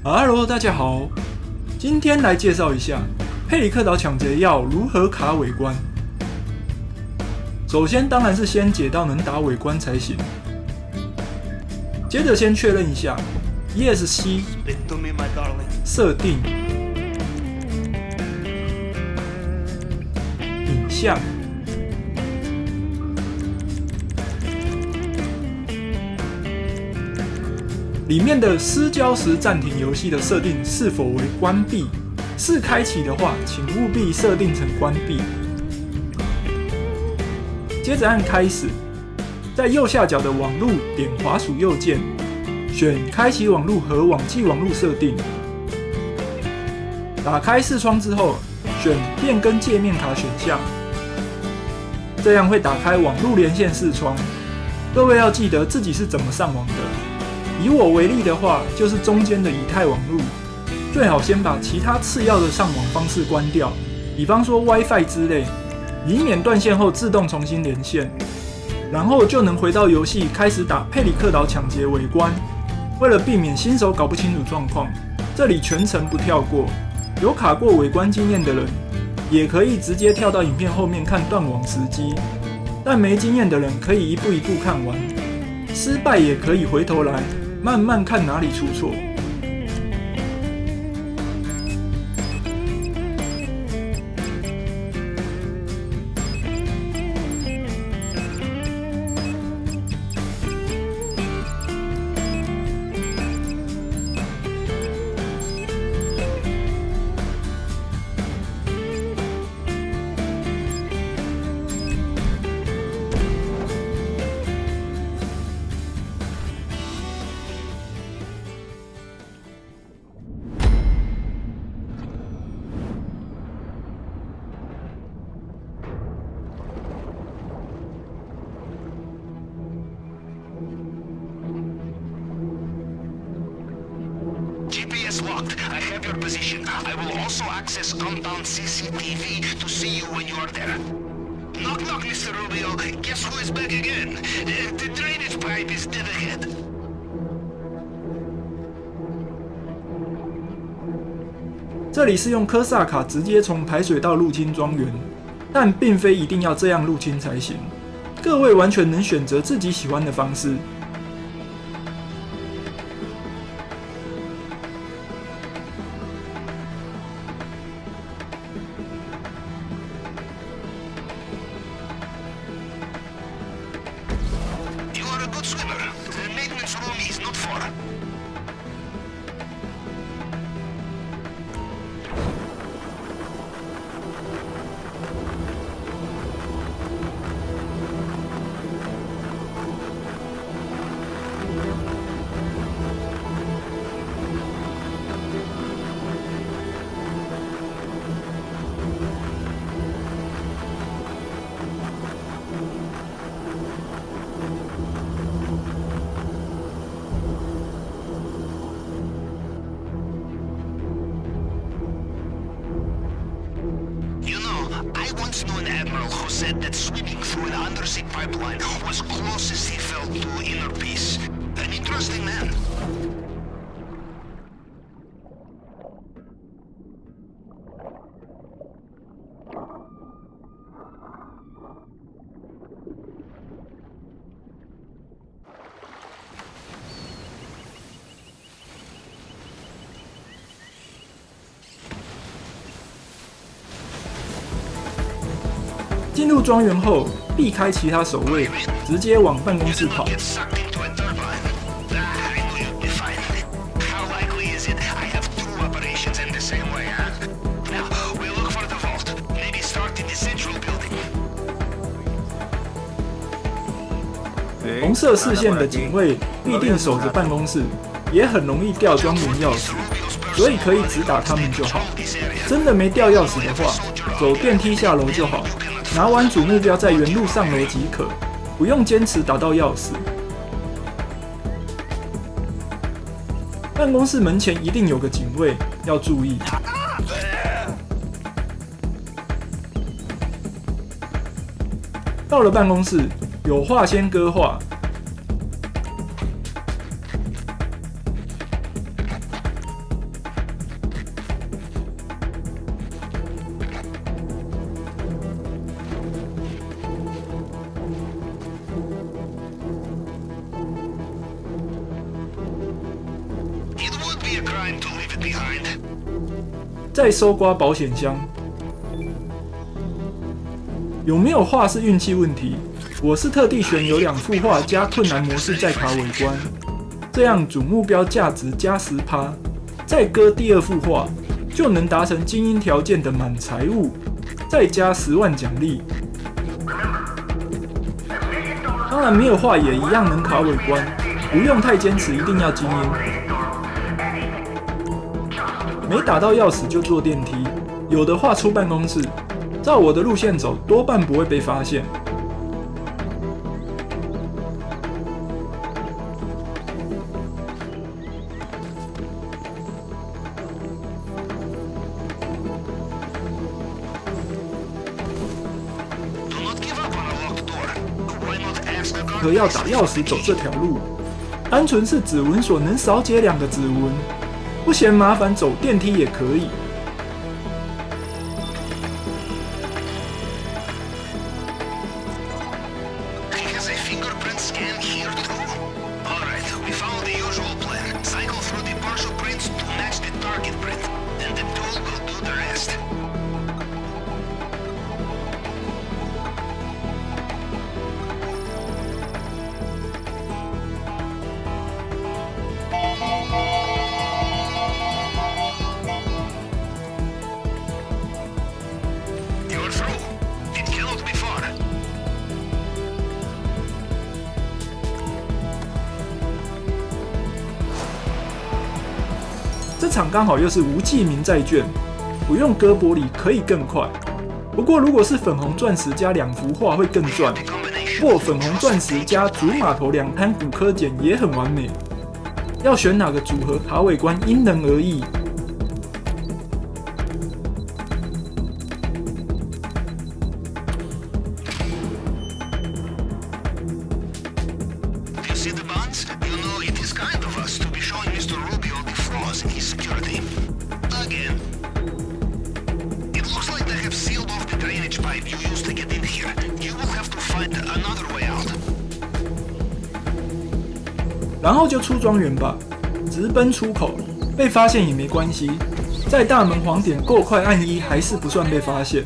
Hello， 大家好，今天来介绍一下佩里克岛抢劫要如何卡尾关。首先当然是先解到能打尾关才行，接着先确认一下 ESC 设定、影像、里面的失焦时暂停游戏的设定是否为关闭？是开启的话，请务必设定成关闭。接着按开始，在右下角的网路点滑鼠右键，选开启网路和网际网路设定。打开视窗之后，选变更界面卡选项，这样会打开网路连线视窗。各位要记得自己是怎么上网的。以我为例的话，就是中间的以太网路，最好先把其他次要的上网方式关掉，比方说 WiFi 之类，以免断线后自动重新连线，然后就能回到游戏开始打佩里克岛抢劫尾关。为了避免新手搞不清楚状况，这里全程不跳过。有卡过尾关经验的人，也可以直接跳到影片后面看断网时机，但没经验的人可以一步一步看完，失败也可以回头来慢慢看哪里出错。 Locked. I have your position. I will also access compound CCTV to see you when you are there. Knock knock, Mr. Rubio. Guess who is back again? The drainage pipe is dead ahead. 这里是用科萨卡直接从排水道入侵庄园，但并非一定要这样入侵才行。各位完全能选择自己喜欢的方式。 Said that swimming through an undersea pipeline was closest he felt to inner peace. An interesting man. 进入庄园后，避开其他守卫，直接往办公室跑。红色视线的警卫必定守着办公室，也很容易掉庄园钥匙，所以可以只打他们就好。真的没掉钥匙的话，走电梯下楼就好。拿完主目标在原路上楼即可，不用坚持打到钥匙。办公室门前一定有个警卫，要注意。到了办公室，有话先割话。 be a crime to leave it behind. 再搜刮保险箱，有没有画是运气问题。我是特地选有2幅画加困难模式再卡尾关，这样主目标价值加10%，再割第2幅画，就能达成精英条件的满财务，再加10万奖励。当然没有画也一样能卡尾关，不用太坚持一定要精英。没打到钥匙就坐电梯，有的话出办公室，照我的路线走，多半不会被发现。可要打钥匙走这条路，单纯是指纹锁能少解2个指纹，不嫌麻烦走电梯也可以。这场刚好又是无记名债券，不用割玻璃可以更快。不过如果是粉红钻石加2幅画会更赚，或粉红钻石加主码头2摊骨科碱也很完美。要选哪个组合卡尾关因人而异。然后就出庄园吧，直奔出口，被发现也没关系，在大门黄点够快按1还是不算被发现。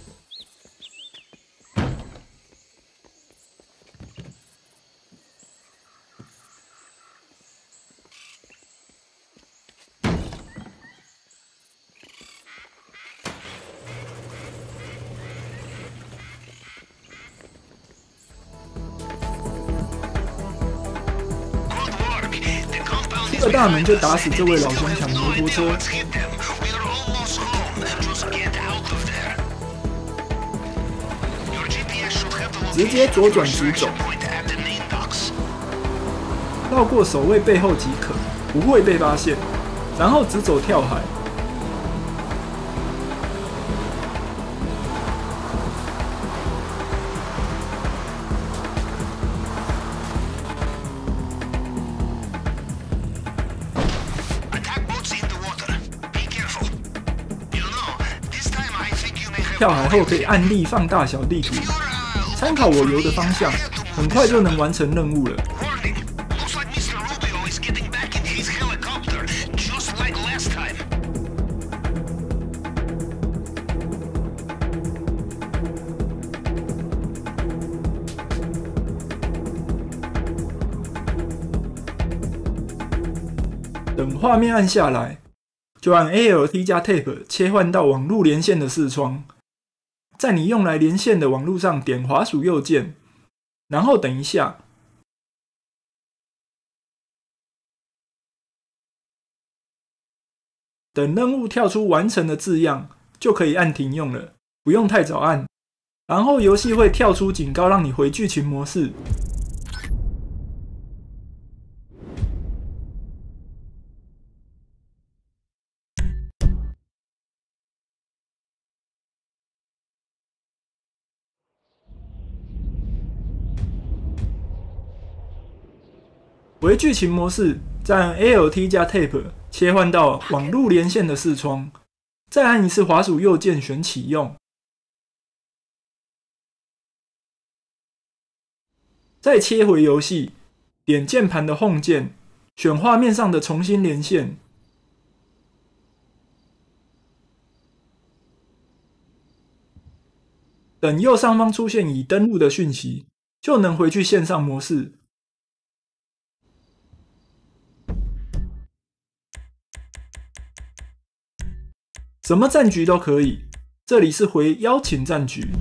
出了大门就打死这位老兄抢摩托车。直接左转直走，绕过守卫背后即可，不会被发现。然后直走跳海。跳海后可以按力放大小地图，参考我游的方向，很快就能完成任务了。等画面按下来，就按 ALT 加 Tab 切换到网路连线的视窗。在你用来连线的网路上点滑鼠右键，然后等一下，等任务跳出完成的字样，就可以按停用了，不用太早按。然后游戏会跳出警告，让你回剧情模式。回剧情模式，再按 ALT 加 Tab 切换到网路连线的视窗，再按一次滑鼠右键选启用，再切回游戏，点键盘的 Home 键，选画面上的重新连线， 等右上方出现已登录的讯息，就能回去线上模式。什么战局都可以，这里是回邀请战局。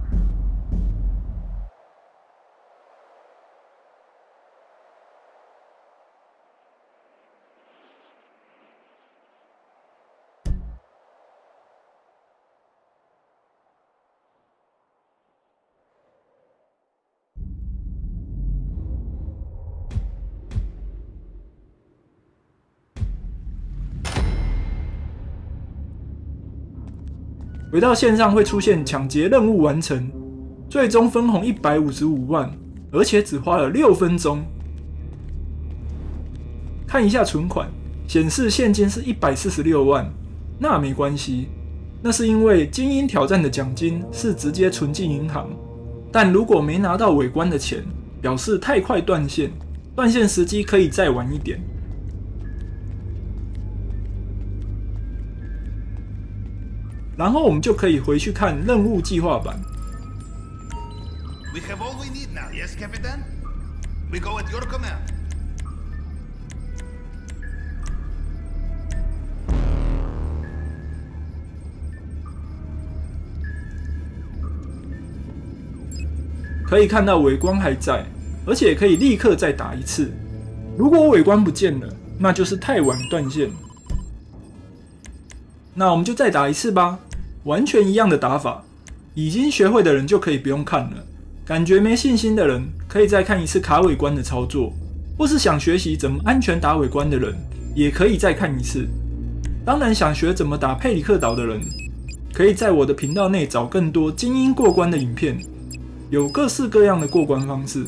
回到线上会出现抢劫任务完成，最终分红155万，而且只花了6分钟。看一下存款，显示现金是146万，那没关系，那是因为精英挑战的奖金是直接存进银行，但如果没拿到尾关的钱，表示太快断线，断线时机可以再晚一点。然后我们就可以回去看任务计划版。 We have all we need now, yes, Capitan? We go at your command. 可以看到尾关还在，而且可以立刻再打一次。如果尾关不见了，那就是太晚断线。那我们就再打一次吧。完全一样的打法，已经学会的人就可以不用看了。感觉没信心的人，可以再看一次卡尾关的操作，或是想学习怎么安全打尾关的人，也可以再看一次。当然，想学怎么打佩里克岛的人，可以在我的频道内找更多精英过关的影片，有各式各样的过关方式。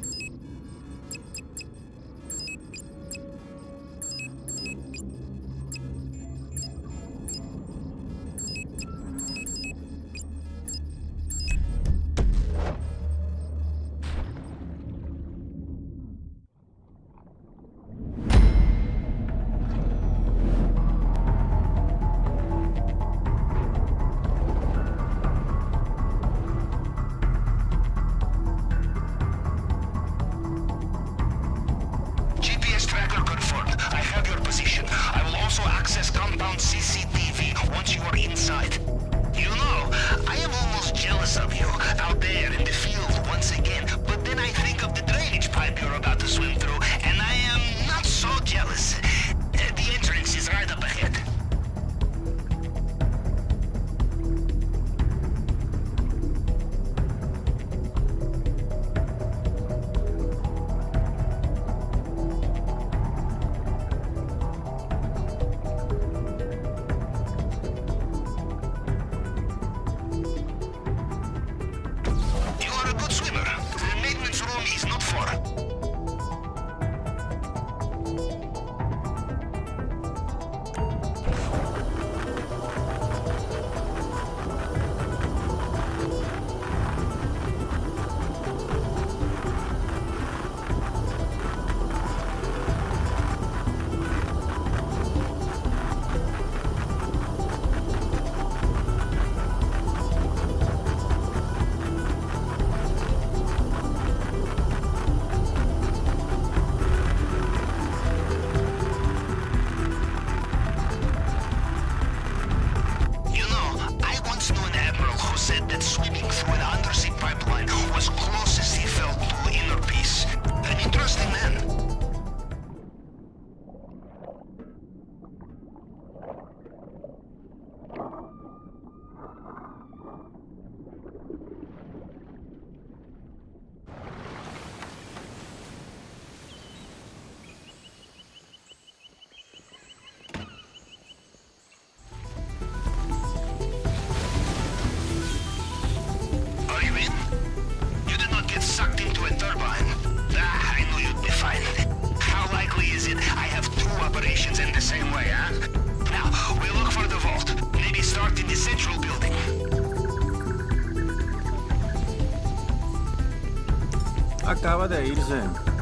Acaba de irse.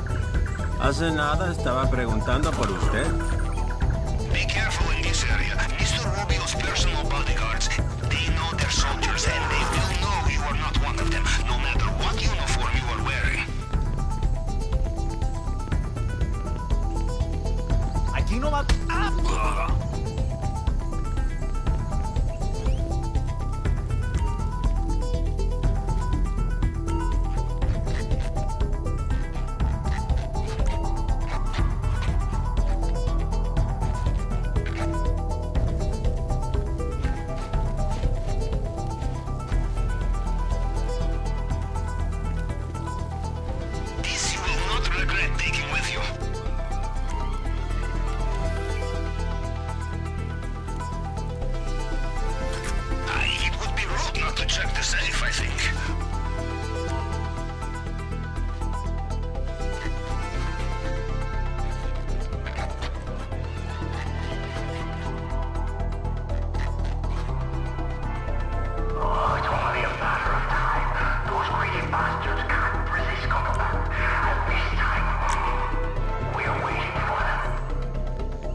Hace nada estaba preguntando por usted. Be careful in this area. Mr. Rubio's personal bodyguards, they know their soldiers and they will know you are This you will not regret taking with you. It would be rude not to check the safe, I think. Oh, it's only a matter of time. Those greedy bastards can't resist coming back. And this time, we're waiting for them.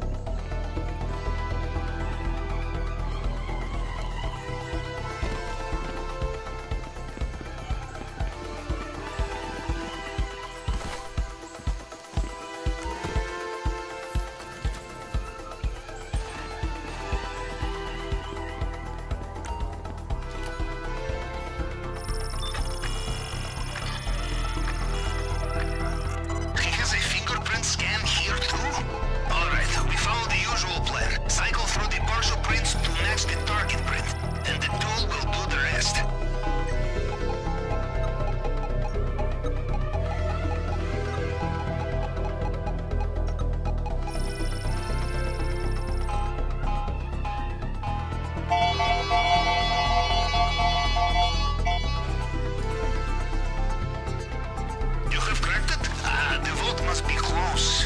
He has a fingerprint scan here too? Alright, we follow the usual plan. Cycle through the partial prints to match the target print, and the tool will do the rest. You have cracked it? The vault must be close.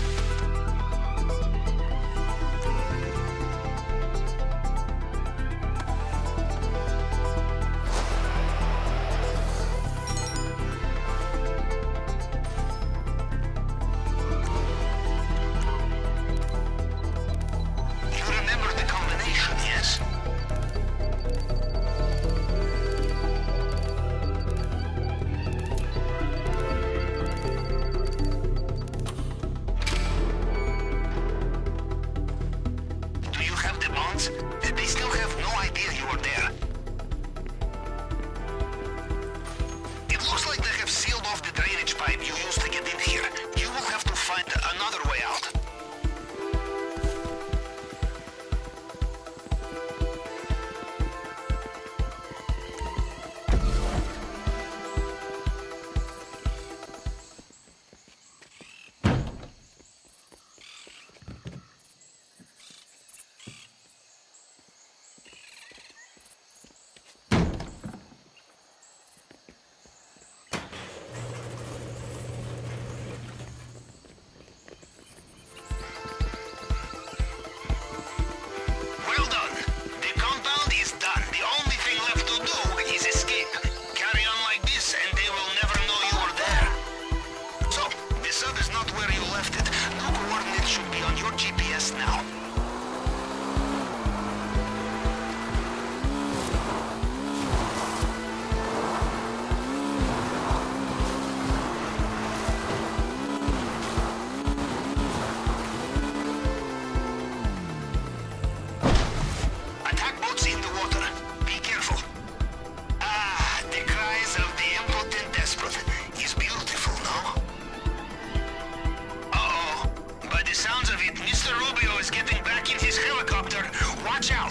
You remember the combination, yes? Do you have the bonds? They still have no idea you are there. It looks like they have sealed off the drainage pipe you used to get in here. You will have to find another way out. Well done. The compound is done. The only thing left to do is escape. Carry on like this and they will never know you were there. So, the sub is not where you left it. No coordinates should be on your GPS now. Attack boats in the water. Be careful. The cries of the impotent despot is beautiful, no? Uh-oh. By the sounds of it, Mr. Rubio is getting back in his helicopter. Watch out!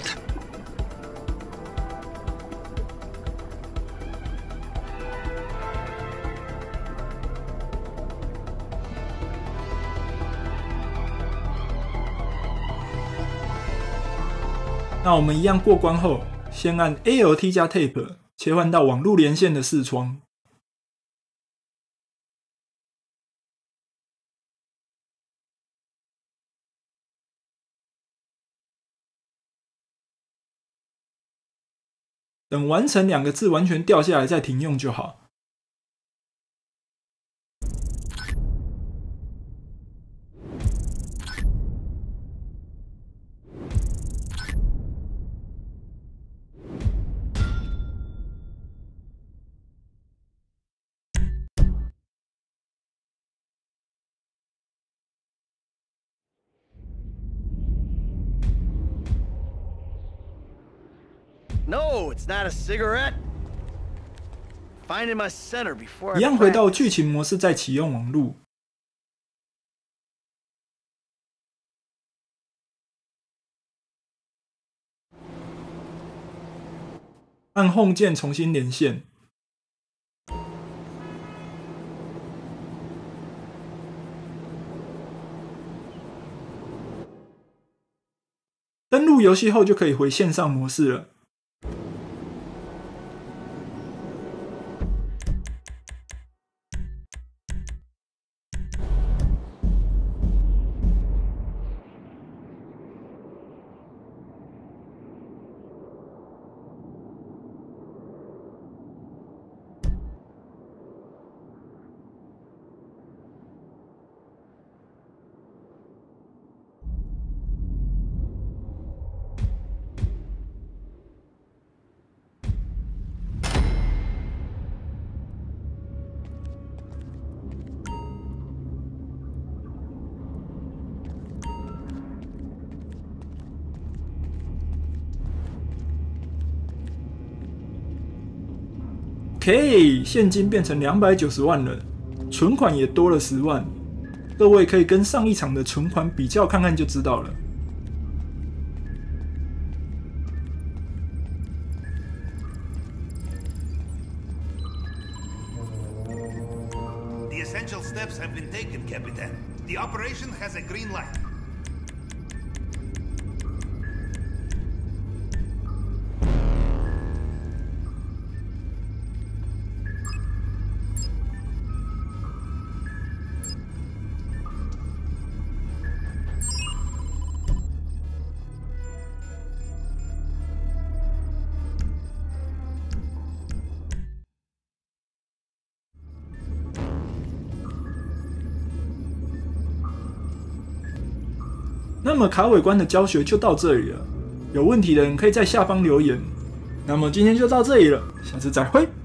那我们一样过关后，先按 ALT 加 Tape 切换到网路连线的视窗。等完成2个字完全掉下来再停用就好。 No, it's not a cigarette. Finding my center before I 一样回到 practice. 剧情模式，再启用网路。按 Home 键重新连线。登录游戏后就可以回线上模式了。OK， 现金变成290万了，存款也多了10万。各位可以跟上一场的存款比较看看就知道了。 The essential steps have been taken, Capitan. The operation has a green light. 那么卡尾关的教学就到这里了，有问题的人可以在下方留言。那么今天就到这里了，下次再会。